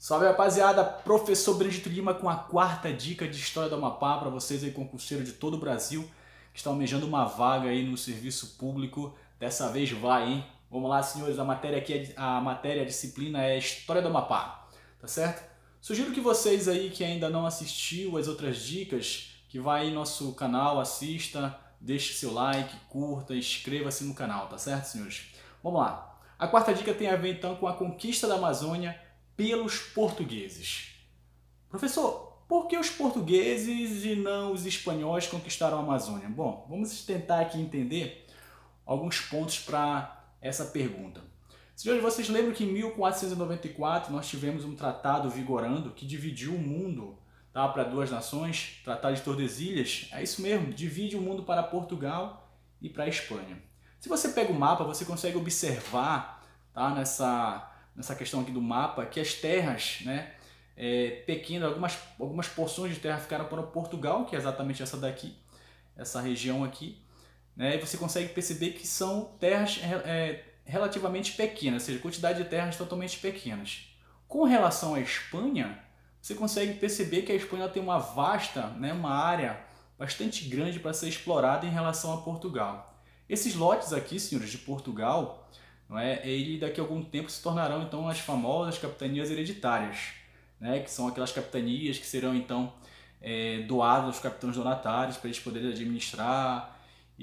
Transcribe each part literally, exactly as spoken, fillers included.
Salve, rapaziada, professor Benedito Lima com a quarta dica de História do Amapá para vocês aí, concurseiros de todo o Brasil que estão almejando uma vaga aí no serviço público. Dessa vez vai, hein? Vamos lá, senhores, a matéria aqui, é, a matéria, a disciplina é História do Amapá, tá certo? Sugiro que vocês aí que ainda não assistiu as outras dicas, que vai em nosso canal, assista, deixe seu like, curta, inscreva-se no canal, tá certo, senhores? Vamos lá. A quarta dica tem a ver então com a conquista da Amazônia pelos portugueses. Professor, por que os portugueses e não os espanhóis conquistaram a Amazônia? Bom, vamos tentar aqui entender alguns pontos para essa pergunta. Senhores, vocês lembram que em mil quatrocentos e noventa e quatro nós tivemos um tratado vigorando que dividiu o mundo, tá, para duas nações, Tratado de Tordesilhas? É isso mesmo, divide o mundo para Portugal e para a Espanha. Se você pega o mapa, você consegue observar, tá, nessa nessa questão aqui do mapa, que as terras, né, é, pequenas, algumas, algumas porções de terra ficaram para Portugal, que é exatamente essa daqui, essa região aqui, né, e você consegue perceber que são terras é, relativamente pequenas, ou seja, quantidade de terras totalmente pequenas. Com relação à Espanha, você consegue perceber que a Espanha tem uma vasta, né, uma área bastante grande para ser explorada em relação a Portugal. Esses lotes aqui, senhores, de Portugal, não é? Ele daqui a algum tempo se tornarão então as famosas capitanias hereditárias, né? Que são aquelas capitanias que serão então é, doadas aos capitães donatários para eles poderem administrar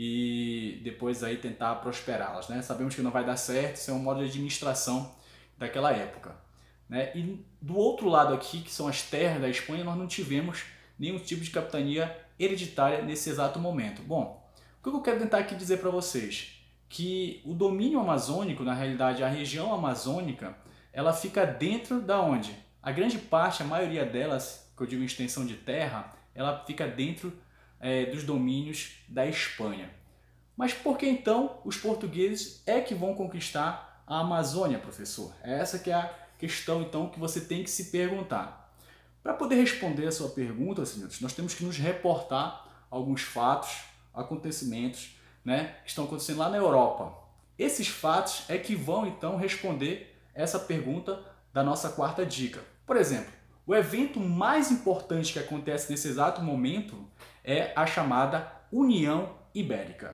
e depois aí tentar prosperá-las, né? Sabemos que não vai dar certo, isso é um modo de administração daquela época, né? E do outro lado aqui, que são as terras da Espanha, nós não tivemos nenhum tipo de capitania hereditária nesse exato momento. Bom, o que eu quero tentar aqui dizer para vocês? Que o domínio amazônico, na realidade a região amazônica, ela fica dentro da onde? A grande parte, a maioria delas, que eu digo em extensão de terra, ela fica dentro é, dos domínios da Espanha. Mas por que então os portugueses é que vão conquistar a Amazônia, professor? É essa que é a questão então que você tem que se perguntar. Para poder responder a sua pergunta, senhores, nós temos que nos reportar alguns fatos, acontecimentos, né, que estão acontecendo lá na Europa. Esses fatos é que vão então responder essa pergunta da nossa quarta dica. Por exemplo, o evento mais importante que acontece nesse exato momento é a chamada União Ibérica.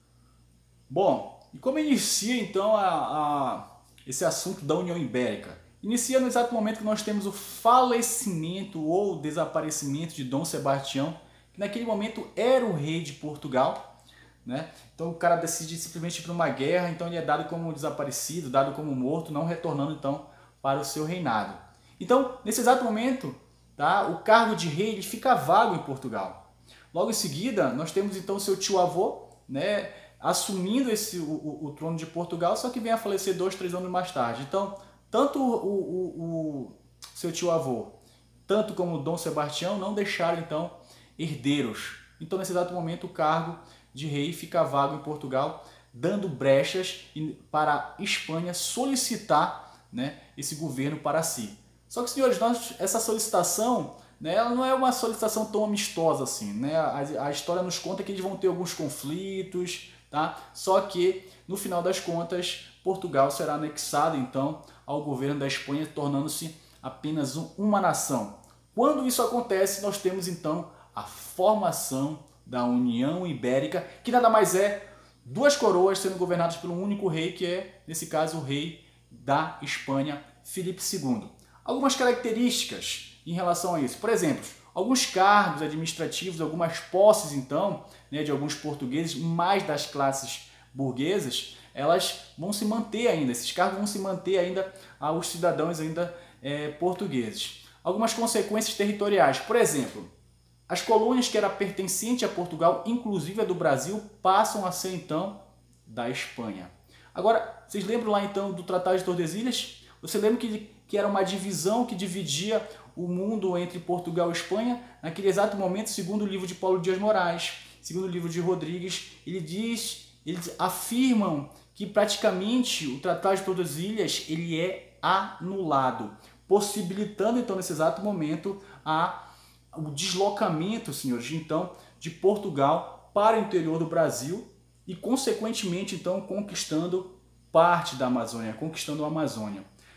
Bom, e como inicia então a, a, esse assunto da União Ibérica? Inicia no exato momento que nós temos o falecimento ou desaparecimento de Dom Sebastião, que naquele momento era o rei de Portugal. Né? Então o cara decide simplesmente ir para uma guerra, então ele é dado como desaparecido, dado como morto, não retornando então para o seu reinado. Então, nesse exato momento, tá, o cargo de rei ele fica vago em Portugal. Logo em seguida, nós temos então seu tio-avô, né, assumindo esse, o, o, o trono de Portugal, só que vem a falecer dois, três anos mais tarde. Então, tanto o, o, o seu tio-avô, tanto como Dom Sebastião, não deixaram então herdeiros. Então, nesse exato momento, o cargo de rei fica vago em Portugal, dando brechas para a Espanha solicitar, né, esse governo para si. Só que, senhores, nós, essa solicitação, né, ela não é uma solicitação tão amistosa assim, né? A, a história nos conta que eles vão ter alguns conflitos, tá? Só que, no final das contas, Portugal será anexado então ao governo da Espanha, tornando-se apenas um, uma nação. Quando isso acontece, nós temos então a formação da União Ibérica, que nada mais é duas coroas sendo governadas por um único rei, que é, nesse caso, o rei da Espanha, Filipe segundo. Algumas características em relação a isso. Por exemplo, alguns cargos administrativos, algumas posses, então, né, de alguns portugueses, mais das classes burguesas, elas vão se manter ainda, esses cargos vão se manter ainda aos cidadãos ainda é, portugueses. Algumas consequências territoriais, por exemplo, as colônias que eram pertencentes a Portugal, inclusive a do Brasil, passam a ser então da Espanha. Agora, vocês lembram lá então do Tratado de Tordesilhas? Você lembra que, que era uma divisão que dividia o mundo entre Portugal e Espanha? Naquele exato momento, segundo o livro de Paulo Dias Moraes, segundo o livro de Rodrigues, ele diz, eles afirmam que praticamente o Tratado de Tordesilhas ele é anulado, possibilitando então nesse exato momento a o deslocamento, senhores, então, de Portugal para o interior do Brasil e, consequentemente, então, conquistando parte da Amazônia, conquistando a Amazônia.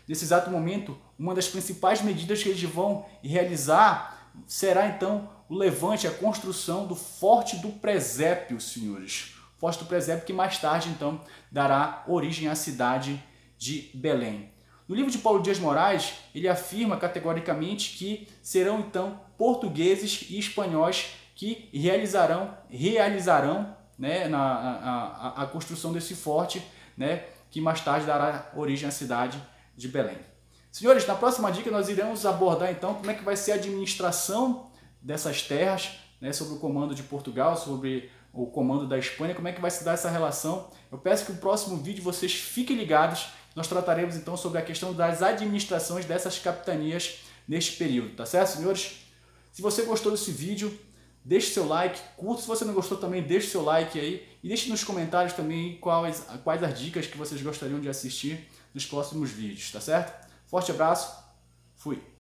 nesse exato momento, uma das principais medidas que eles vão realizar será então o levante, a construção do Forte do Presépio, senhores. Forte do Presépio que mais tarde então dará origem à cidade de Belém. No livro de Paulo Dias Moraes, ele afirma categoricamente que serão então portugueses e espanhóis que realizarão, realizarão né, na, a, a, a construção desse forte, né, que mais tarde dará origem à cidade de Belém. Senhores, na próxima dica nós iremos abordar então como é que vai ser a administração dessas terras, né, sobre o comando de Portugal, sobre o comando da Espanha, como é que vai se dar essa relação. Eu peço que no próximo vídeo vocês fiquem ligados, nós trataremos então sobre a questão das administrações dessas capitanias neste período, tá certo, senhores? Se você gostou desse vídeo, deixe seu like, curta, se você não gostou também, deixe seu like aí e deixe nos comentários também quais, quais as dicas que vocês gostariam de assistir nos próximos vídeos, tá certo? Forte abraço, fui!